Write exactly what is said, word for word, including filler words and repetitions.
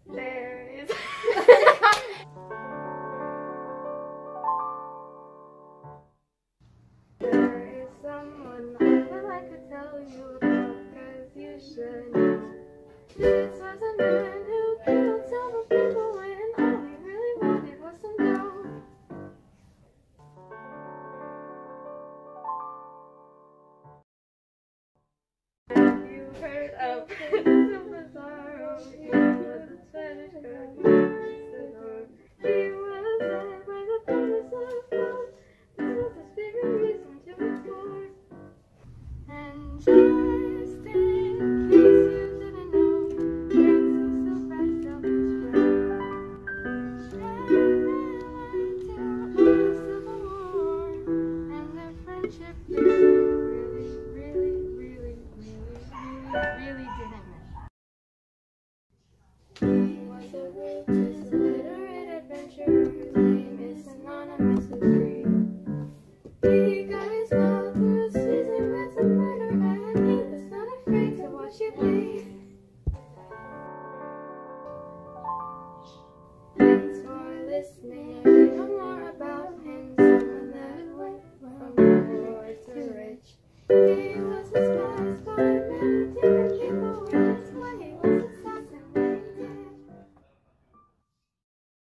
There is. There is someone I would like to tell you about, cause you should know. This was a man who killed several people when all he really wanted was some dough. Have you heard of Francisco Pizzaro? He was a Spanish conquistador. He was led by the promise of God. This was his favorite reason to explore. And just in case you didn't know, Francisco backstabbed his friend. And that led to a civil war, and their friendship really, really, really, really, really, really didn't mesh. He was a ruthless, illiterate adventurer whose name is synonymous with